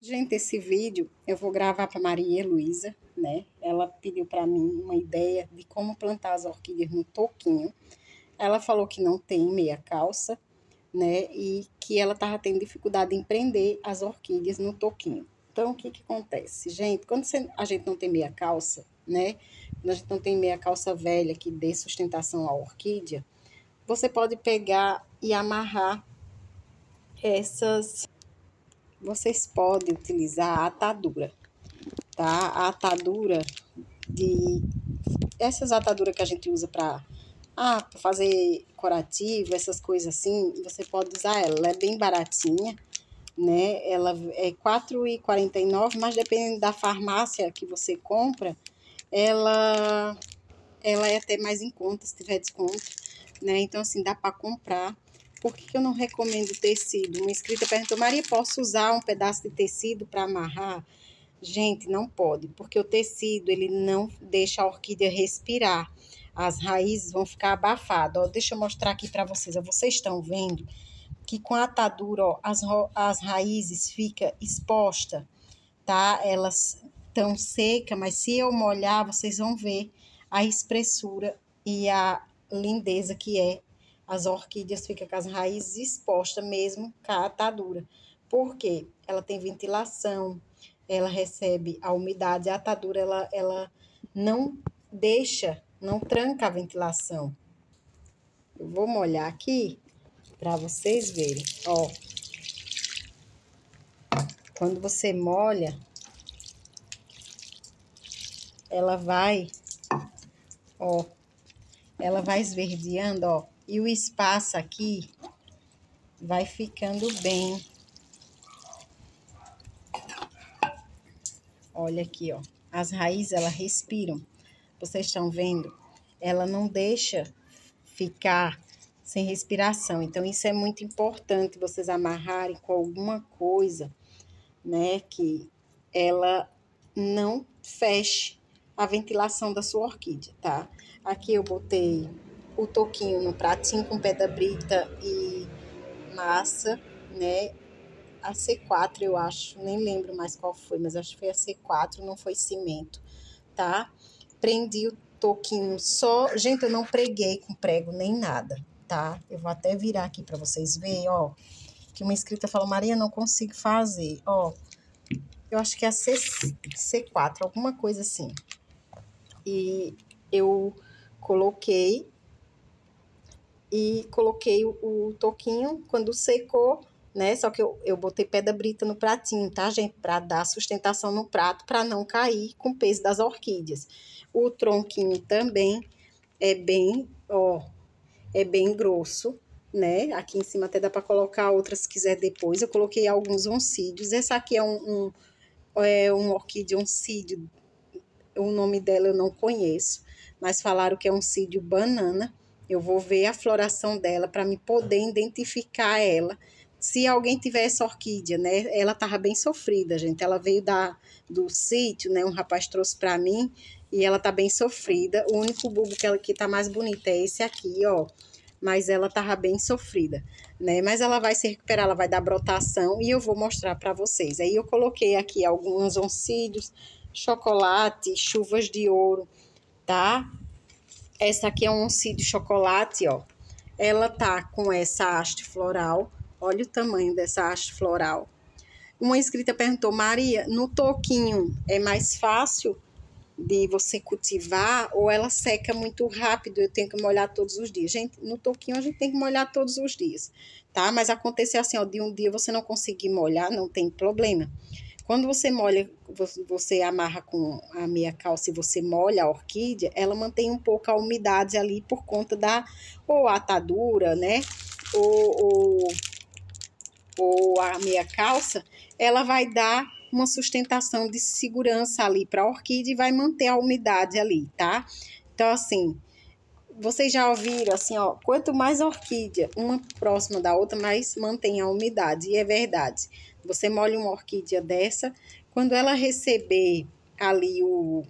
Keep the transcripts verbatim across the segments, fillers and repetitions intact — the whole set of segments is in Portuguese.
Gente, esse vídeo eu vou gravar para Maria Luísa, né? Ela pediu para mim uma ideia de como plantar as orquídeas no toquinho. Ela falou que não tem meia calça, né? E que ela estava tendo dificuldade em prender as orquídeas no toquinho. Então, o que que acontece? Gente, quando você- a gente não tem meia calça, né? Quando a gente não tem meia calça velha que dê sustentação à orquídea, você pode pegar e amarrar essas. Vocês podem utilizar a atadura, tá? A atadura de essas ataduras que a gente usa para ah, pra fazer curativo, essas coisas assim, você pode usar ela. Ela é bem baratinha, né? Ela é quatro reais e quarenta e nove centavos, mas dependendo da farmácia que você compra, ela ela é até mais em conta, se tiver desconto, né? Então, assim, dá para comprar. Por que que eu não recomendo tecido? Uma inscrita perguntou, Maria, posso usar um pedaço de tecido para amarrar? Gente, não pode, porque o tecido, ele não deixa a orquídea respirar. As raízes vão ficar abafadas. Ó, deixa eu mostrar aqui para vocês. Ó, vocês estão vendo que com a atadura, ó, as, as raízes ficam expostas, tá? Elas estão secas, mas se eu molhar, vocês vão ver a espessura e a lindeza que é. As orquídeas ficam com as raízes expostas mesmo com a atadura. Por quê? Ela tem ventilação, ela recebe a umidade, a atadura ela, ela não deixa, não tranca a ventilação. Eu vou molhar aqui para vocês verem, ó. Quando você molha, ela vai, ó, ela vai esverdeando, ó, e o espaço aqui vai ficando bem. Olha aqui, ó, as raízes, elas respiram. Vocês estão vendo? Ela não deixa ficar sem respiração. Então, isso é muito importante, vocês amarrarem com alguma coisa, né, que ela não feche a ventilação da sua orquídea, tá? Aqui eu botei o toquinho no pratinho com pedra brita e massa, né? A C quatro, eu acho, nem lembro mais qual foi, mas acho que foi a C quatro, não foi cimento, tá? Prendi o toquinho só, gente, eu não preguei com prego nem nada, tá? Eu vou até virar aqui para vocês verem, ó, que uma inscrita falou, Maria, não consigo fazer, ó, eu acho que é a C, C quatro, alguma coisa assim. E eu coloquei e coloquei o, o toquinho quando secou, né? Só que eu, eu botei pedra brita no pratinho, tá, gente? Para dar sustentação no prato, para não cair com o peso das orquídeas. O tronquinho também é bem, ó, é bem grosso, né? Aqui em cima até dá para colocar outras se quiser depois. Eu coloquei alguns oncídios. Essa aqui é um, um, é um orquídea oncídio. O nome dela eu não conheço, mas falaram que é oncídio banana. Eu vou ver a floração dela para me poder identificar ela. Se alguém tiver essa orquídea, né? Ela tava bem sofrida, gente. Ela veio da, do sítio, né? Um rapaz trouxe para mim e ela tá bem sofrida. O único bulbo que ela que tá mais bonita é esse aqui, ó. Mas ela tava bem sofrida, né? Mas ela vai se recuperar, ela vai dar brotação e eu vou mostrar para vocês. Aí eu coloquei aqui alguns oncídios, chocolate, chuvas de ouro, tá? Essa aqui é um oncídio chocolate, ó. Ela tá com essa haste floral. Olha o tamanho dessa haste floral. Uma inscrita perguntou, Maria, no toquinho é mais fácil de você cultivar ou ela seca muito rápido? Eu tenho que molhar todos os dias. Gente, no toquinho a gente tem que molhar todos os dias, tá? Mas acontecer assim, ó, de um dia você não conseguir molhar, não tem problema. Quando você molha, você amarra com a meia calça e você molha a orquídea, ela mantém um pouco a umidade ali por conta da ou a atadura, né? Ou, ou, ou a meia calça, ela vai dar uma sustentação de segurança ali para a orquídea e vai manter a umidade ali, tá? Então, assim, vocês já ouviram assim, ó, quanto mais orquídea, uma próxima da outra, mais mantém a umidade. E é verdade. Você molha uma orquídea dessa, quando ela receber ali o,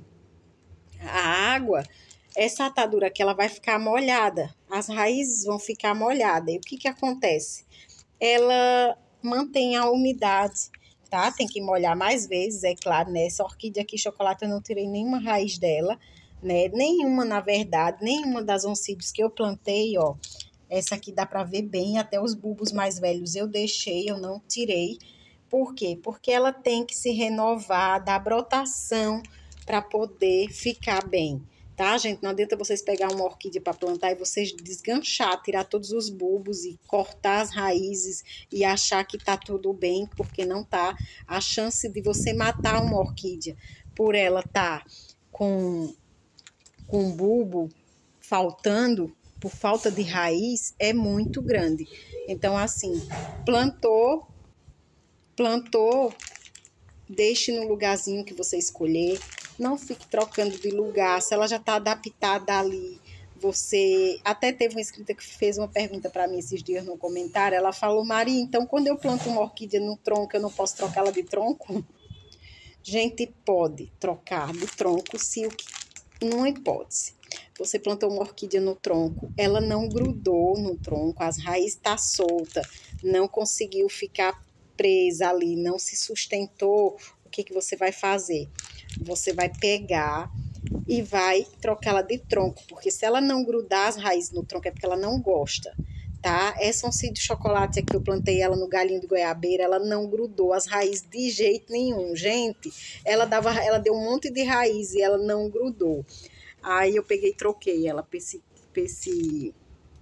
a água, essa atadura aqui, ela vai ficar molhada. As raízes vão ficar molhadas. E o que que acontece? Ela mantém a umidade. tá? Tem que molhar mais vezes, é claro, né? Essa orquídea aqui, chocolate, eu não tirei nenhuma raiz dela, né? Nenhuma, na verdade, nenhuma das oncídios que eu plantei, ó. Essa aqui dá para ver bem, até os bulbos mais velhos eu deixei, eu não tirei. Por quê? Porque ela tem que se renovar, dar brotação para poder ficar bem. Tá, gente? Não adianta vocês pegar uma orquídea para plantar e vocês desganchar, tirar todos os bulbos e cortar as raízes e achar que tá tudo bem, porque não tá. A chance de você matar uma orquídea por ela tá com, com bulbo faltando, por falta de raiz, é muito grande. Então, assim, plantou, plantou, deixe no lugarzinho que você escolher. Não fique trocando de lugar. Se ela já está adaptada ali, você... Até teve uma inscrita que fez uma pergunta para mim esses dias no comentário. Ela falou, Maria, então quando eu planto uma orquídea no tronco, eu não posso trocá-la de tronco? Gente, pode trocar de tronco se o que... Não é hipótese. Você plantou uma orquídea no tronco, ela não grudou no tronco, as raízes estão soltas, não conseguiu ficar presa ali, não se sustentou. O que, que você vai fazer? Você vai pegar e vai trocá-la de tronco, porque se ela não grudar as raízes no tronco é porque ela não gosta, tá? Essa oncídio de chocolate aqui, eu plantei ela no galinho de goiabeira, ela não grudou as raízes de jeito nenhum, gente. Ela, dava, ela deu um monte de raiz e ela não grudou. Aí eu peguei e troquei ela para esse, esse,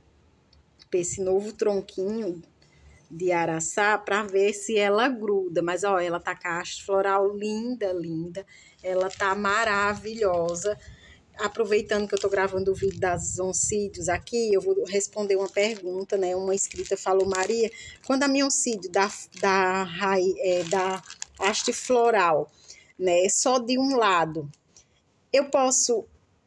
esse novo tronquinho de araçá para ver se ela gruda. Mas, ó, ela tá com a haste floral linda, linda. Ela tá maravilhosa. Aproveitando que eu tô gravando o vídeo das oncídios aqui, eu vou responder uma pergunta, né? Uma inscrita falou, Maria, quando a minha oncídio da, da, é, da haste floral, né, só de um lado, eu posso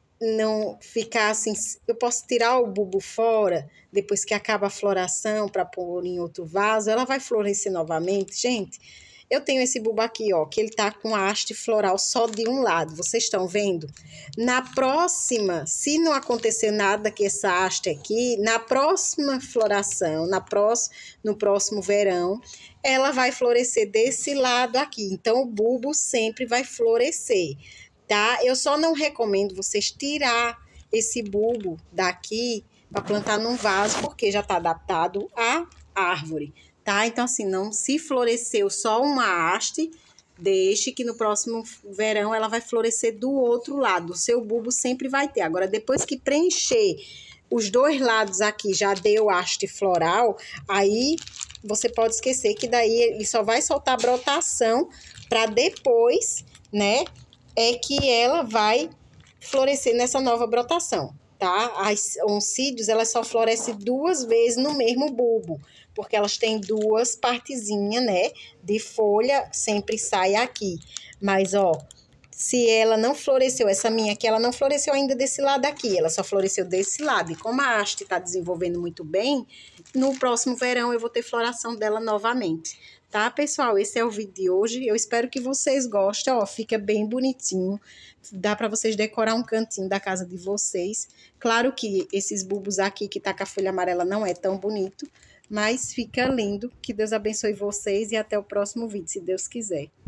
não ficar assim, eu posso tirar o bulbo fora depois que acaba a floração para pôr em outro vaso, ela vai florescer novamente, gente. Eu tenho esse bulbo aqui, ó, que ele tá com a haste floral só de um lado, vocês estão vendo? Na próxima, se não acontecer nada com essa haste aqui, na próxima floração, na próxima, no próximo verão, ela vai florescer desse lado aqui. Então, o bulbo sempre vai florescer, tá? Eu só não recomendo vocês tirar esse bulbo daqui para plantar num vaso, porque já tá adaptado à árvore, tá? Então, assim, não, se floresceu só uma haste, deixe que no próximo verão ela vai florescer do outro lado. O seu bulbo sempre vai ter. Agora, depois que preencher os dois lados aqui, já deu haste floral, aí você pode esquecer que daí ele só vai soltar brotação para depois, né, é que ela vai florescer nessa nova brotação, tá? As oncídios, elas só florescem duas vezes no mesmo bulbo, porque elas têm duas partezinhas, né, de folha, sempre sai aqui. Mas, ó, se ela não floresceu, essa minha aqui, ela não floresceu ainda desse lado aqui, ela só floresceu desse lado. E como a haste tá desenvolvendo muito bem, no próximo verão eu vou ter floração dela novamente. Tá, pessoal? Esse é o vídeo de hoje. Eu espero que vocês gostem, ó, fica bem bonitinho. Dá para vocês decorar um cantinho da casa de vocês. Claro que esses bulbos aqui que tá com a folha amarela não é tão bonito, mas fica lindo. Que Deus abençoe vocês e até o próximo vídeo, se Deus quiser.